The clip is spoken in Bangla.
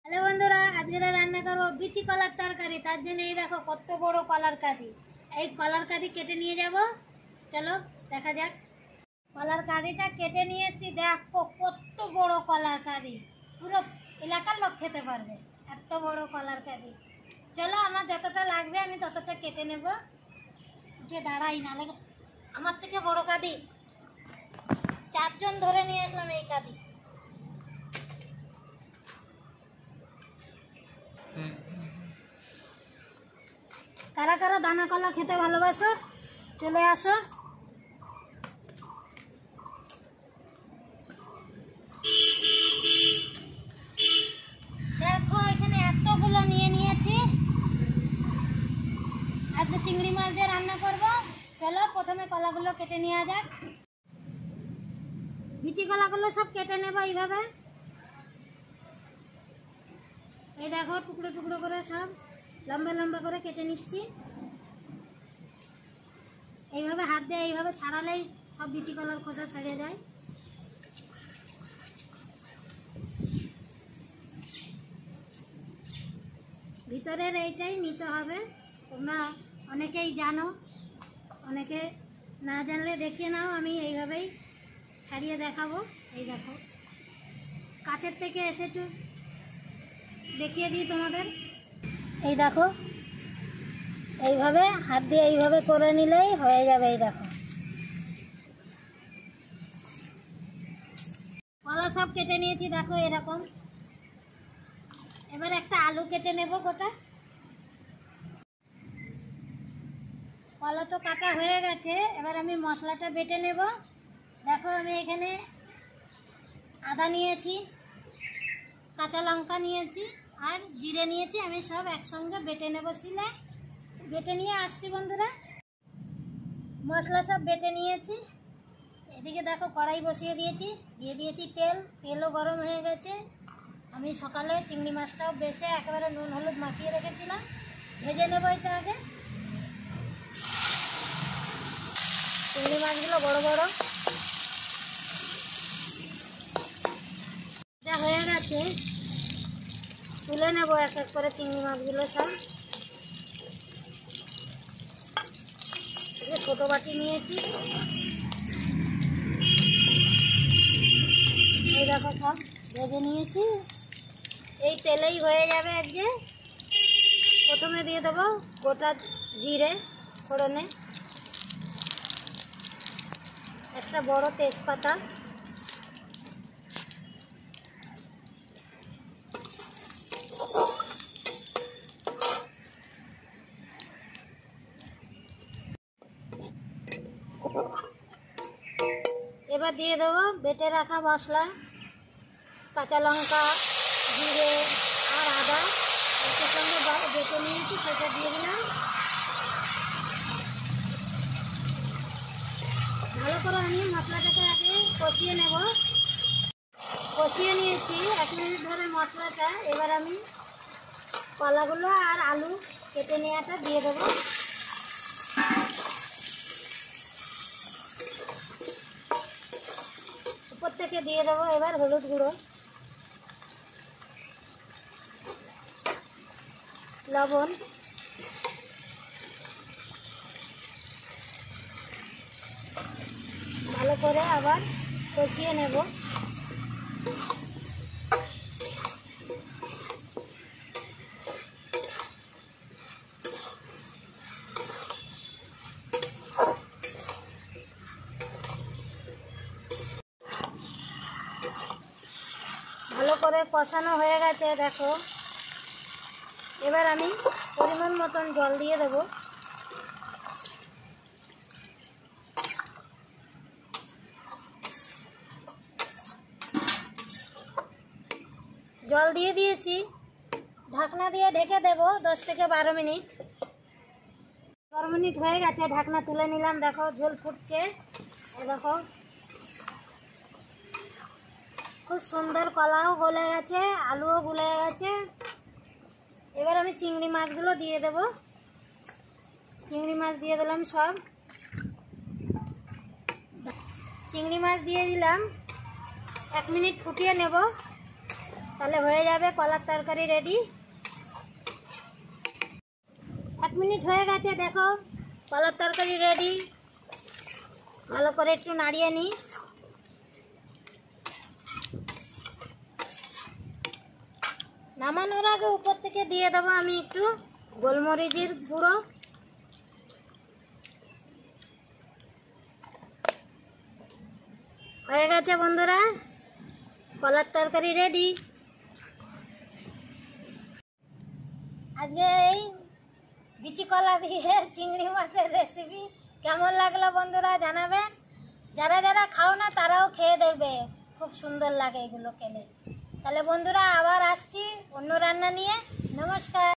হ্যালো বন্ধুরা, আজকে রান্না করবো বিচি কলার তরকারি। তার জন্য এই দেখো কত বড় কলার কাঁদি। এই কলার কাঁদি কেটে নিয়ে যাব, চলো দেখা যাক। কলার কাঁদিটা কেটে নিয়ে এসেছি, দেখো কত বড় কলার কাঁদি, পুরো এলাকার লোক খেতে পারবে এত বড় কলার কাঁদি। চলো আমার যতটা লাগবে আমি ততটা কেটে নেব। উঠে দাঁড়াই, নাহলে আমার থেকে বড় কাঁদি 4 জন ধরে নিয়ে আসলাম এই কাঁদি। কারা কারা দানা কলা খেতে ভালোবাসো চলে আসো। দেখো এখানে এতগুলো নিয়ে নিয়েছি, আজকে চিংড়ি মাছ দিয়ে রান্না করব। চলো প্রথমে কলাগুলো কেটে নেওয়া যাক। বিচি কলাগুলো সব কেটে নেব এইভাবে। এই দেখো টুকরো টুকরো করে সব লম্বা লম্বা করে কেটে নিচ্ছি। এইভাবে হাত দিয়ে এইভাবে ছাড়ালেই সব বিচি কলার খোসা ছাড়িয়ে যায়। ভিতরের এইটাই নিতে হবে। তোমরা অনেকেই জানো, অনেকে না জানলে দেখিয়ে নাও, আমি এইভাবেই ছাড়িয়ে দেখাবো। এই দেখো কাছের থেকে এসে একটু দেখিয়ে দিই তোমাদের। এই দেখো এইভাবে হাত দিয়ে এইভাবে করে নিলেই হয়ে যাবে। এই দেখো কলা সব কেটে নিয়েছি, দেখো এরকম। এবার একটা আলু কেটে নেব গোটা। কলা তো কাটা হয়ে গেছে, এবার আমি মশলাটা বেটে নেব। দেখো আমি এখানে আদা নিয়েছি, কাঁচা লঙ্কা নিয়েছি আর জিরে নিয়েছি। আমি সব একসঙ্গে বেটে নেব শিলে। বেটে নিয়ে আসছি বন্ধুরা। মশলা সব বেটে নিয়েছি। এদিকে দেখো কড়াই বসিয়ে দিয়েছি, দিয়ে দিয়েছি তেল। তেলও গরম হয়ে গেছে। আমি সকালে চিংড়ি মাছটাও বেছে একেবারে নুন হলুদ মাখিয়ে রেখেছিলাম। ভেজে নেব এটা আগে। চিংড়ি মাছগুলো বড় বড় যা হয়ে গেছে, তুলে নেব এক এক করে চিংড়ি মাছগুলো সব। ছোট বাটি নিয়েছি, এই দেখো সব ভেজে নিয়েছি। এই তেলেই হয়ে যাবে আজকে। প্রথমে দিয়ে দেবো গোটা জিরে ফোড়নে, একটা বড় তেজপাতা, এবার দিয়ে দেবো বেটে রাখা মশলা, কাঁচা লঙ্কা, জিরে আর আদা এর সঙ্গে বেটে নিয়েছি, সেটা দিয়ে দিলাম। ভালো করে আমি মশলাটাকে আগে কষিয়ে নেব। কষিয়ে নিয়েছি 1 মিনিট ধরে মশলাটা। এবার আমি কলাগুলো আর আলু কেটে নেওয়াটা দিয়ে দেবো। উপর থেকে দিয়ে দেবো এবার হলুদ গুঁড়ো, লবণ, ভালো করে আবার কষিয়ে নেব। ভালো করে কষানো হয়ে গেছে দেখো। এবার আমি পরিমাণ মতন জল দিয়ে দেব। জল দিয়ে দিয়েছি, ঢাকনা দিয়ে ঢেকে দেব 10 থেকে 12 মিনিট। 12 মিনিট হয়ে গেছে, ঢাকনা তুলে নিলাম। দেখো ঝোল ফুটছে। দেখো খুব সুন্দর, কলাও গলে গেছে, আলুও গলে গেছে। এবার আমি চিংড়ি মাছগুলো দিয়ে দেব। চিংড়ি মাছ দিয়ে দিলাম সব। চিংড়ি মাছ দিয়ে দিলাম, 1 মিনিট ফুটিয়ে নেব। তাহলে হয়ে যাবে কলার তরকারি রেডি। 1 মিনিট হয়ে গেছে, দেখো কলার তরকারি রেডি। ভালো করে একটু নাড়িয়ে নিই। নামানোর আগে উপর থেকে দিয়ে দেবো আমি একটু গোলমরিচের গুঁড়ো। হয়ে গেছে বন্ধুরা, কলার তরকারি রেডি। আজকে এই বিচি কলা দিয়ে চিংড়ি মাছের রেসিপি কেমন লাগলো বন্ধুরা জানাবেন। যারা যারা খাও না তারাও খেয়ে দেখবে, খুব সুন্দর লাগে এগুলো খেলে। তাহলে বন্ধুরা আবার আসছি অন্য রান্না নিয়ে। নমস্কার।